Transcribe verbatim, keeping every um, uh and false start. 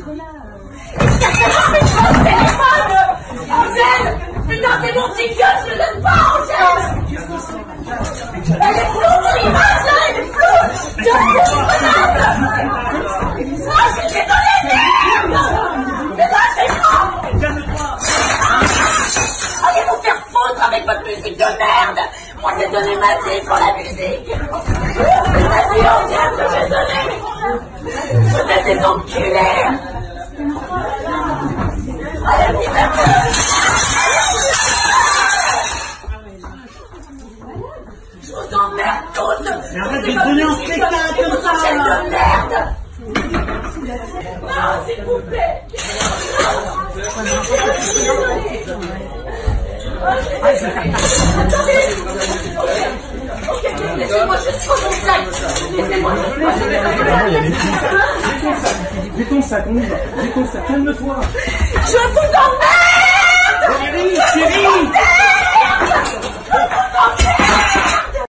Angèle! Putain, c'est mon ticket, je le donne pas, Angèle! Elle est floue, ton image, là, elle est floue! Je suis malade! Ah, je suis désolée, merde! Mais lâchez-moi! Allez vous faire foutre avec votre musique de merde! Moi, j'ai donné ma vie pour la musique! C'est ma vie entière que j'ai donnée! Vous êtes des enculés! Allez, libère-moi! Je vous emmerde tous! Mais arrête de donner un spectacle comme ça! C'est de merde! Non, s'il vous plaît! Attendez! Ok, laissez-moi juste prendre mon sac! Laissez-moi juste prendre mon sac! Mets ton sac, on y va! Mets ton sac, calme-toi! Je vous emmerde!